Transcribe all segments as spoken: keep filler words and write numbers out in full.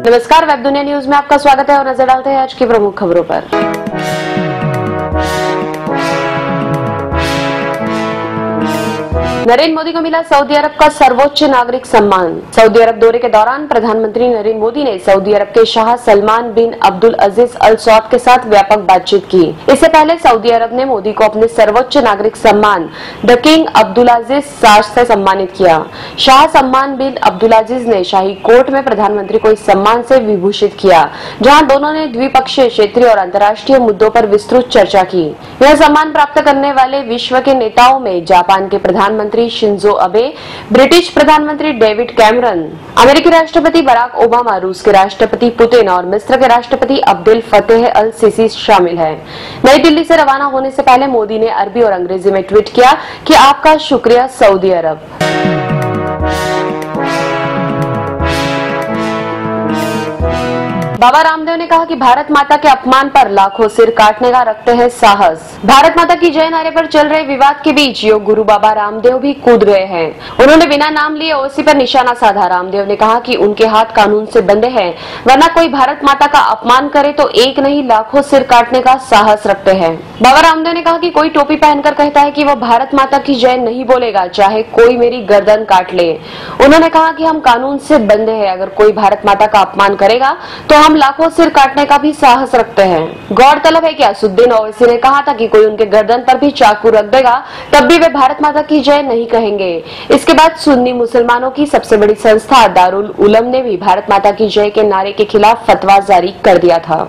नमस्कार, वेब दुनिया न्यूज में आपका स्वागत है और नजर डालते हैं आज की प्रमुख खबरों पर। नरेंद्र मोदी को मिला सऊदी अरब का सर्वोच्च नागरिक सम्मान। सऊदी अरब दौरे के दौरान प्रधानमंत्री नरेंद्र मोदी ने सऊदी अरब के शाह सलमान बिन अब्दुल अजीज अल सौद के साथ व्यापक बातचीत की। इससे पहले सऊदी अरब ने मोदी को अपने सर्वोच्च नागरिक सम्मान द किंग अब्दुल अजीज साज से सम्मानित किया। शाह सलमान बिन अब्दुल अजीज ने शाही कोर्ट में प्रधानमंत्री को इस सम्मान से विभूषित किया, जहाँ दोनों ने द्विपक्षीय, क्षेत्रीय और अंतर्राष्ट्रीय मुद्दों पर विस्तृत चर्चा की। यह सम्मान प्राप्त करने वाले विश्व के नेताओं में जापान के प्रधानमंत्री शिंजो अबे, ब्रिटिश प्रधानमंत्री डेविड कैमरन, अमेरिकी राष्ट्रपति बराक ओबामा, रूस के राष्ट्रपति पुतिन और मिस्र के राष्ट्रपति अब्देल फतेह अल सीसी शामिल हैं। नई दिल्ली से रवाना होने से पहले मोदी ने अरबी और अंग्रेजी में ट्वीट किया कि आपका शुक्रिया सऊदी अरब। बाबा रामदेव ने कहा कि भारत माता के अपमान पर लाखों सिर काटने का रखते हैं साहस। भारत माता की जय नारे पर चल रहे विवाद के बीच योग गुरु बाबा रामदेव भी कूद गए हैं। उन्होंने बिना नाम लिए ओवैसी पर निशाना साधा। रामदेव ने कहा कि उनके हाथ कानून से बंधे हैं, वरना कोई भारत माता का अपमान करे तो एक नहीं लाखों सिर काटने का साहस रखते हैं। बाबा रामदेव ने कहा कि कोई टोपी पहनकर कहता है कि वह भारत माता की जय नहीं बोलेगा, चाहे कोई मेरी गर्दन काट ले। उन्होंने कहा कि हम कानून से बंधे हैं, अगर कोई भारत माता का अपमान करेगा तो हम लाखों सिर काटने का भी साहस रखते हैं। गौरतलब है कि असुद्दीन ओवैसी ने कहा था कि कोई उनके गर्दन पर भी चाकू रख देगा तब भी वे भारत माता की जय नहीं कहेंगे। इसके बाद सुन्नी मुसलमानों की सबसे बड़ी संस्था दारुल उलम ने भी भारत माता की जय के नारे के खिलाफ फतवा जारी कर दिया था।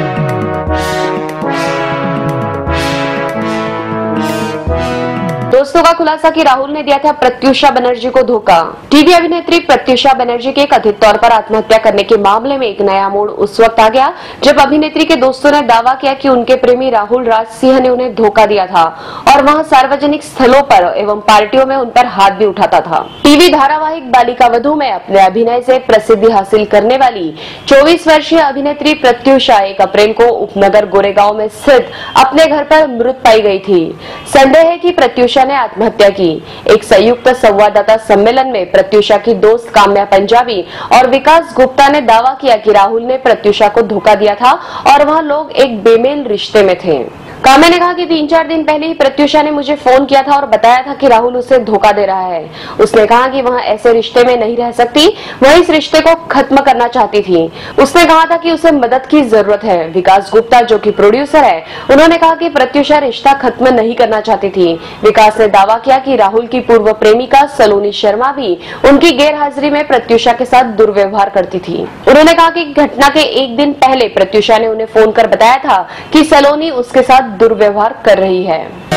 दोस्तों का खुलासा कि राहुल ने दिया था प्रत्युषा बनर्जी को धोखा। टीवी अभिनेत्री प्रत्युषा बनर्जी के कथित तौर पर आत्महत्या करने के मामले में एक नया मोड़ उस वक्त आ गया जब अभिनेत्री के दोस्तों ने दावा किया कि उनके प्रेमी राहुल राज सिंह ने उन्हें धोखा दिया था और वहां सार्वजनिक स्थलों पर एवं पार्टियों में उन पर हाथ भी उठाता था। टीवी धारावाहिक बालिका वधू में अपने अभिनय से प्रसिद्धि हासिल करने वाली चौबीस वर्षीय अभिनेत्री प्रत्युषा एक अप्रैल को उपनगर गोरेगांव में स्थित अपने घर पर मृत पाई गई थी। संदेह है कि प्रत्युषा ने आत्महत्या की। एक संयुक्त संवाददाता सम्मेलन में प्रत्युषा की दोस्त काम्या पंजाबी और विकास गुप्ता ने दावा किया कि राहुल ने प्रत्युषा को धोखा दिया था और वह लोग एक बेमेल रिश्ते में थे। काम्या ने कहा कि तीन चार दिन पहले ही प्रत्युषा ने मुझे फोन किया था और बताया था कि राहुल उसे धोखा दे रहा है। उसने कहा कि वह ऐसे रिश्ते में नहीं रह सकती, वह इस रिश्ते को खत्म करना चाहती थी। उसने कहा था कि उसे मदद की जरूरत है। विकास गुप्ता जो कि प्रोड्यूसर है, उन्होंने कहा कि प्रत्युषा रिश्ता खत्म नहीं करना चाहती थी। विकास ने दावा किया कि राहुल की पूर्व प्रेमिका सलोनी शर्मा भी उनकी गैर हाजिरी में प्रत्युषा के साथ दुर्व्यवहार करती थी। उन्होंने कहा कि घटना के एक दिन पहले प्रत्युषा ने उन्हें फोन कर बताया था कि सलोनी उसके साथ दुर्व्यवहार कर रही है।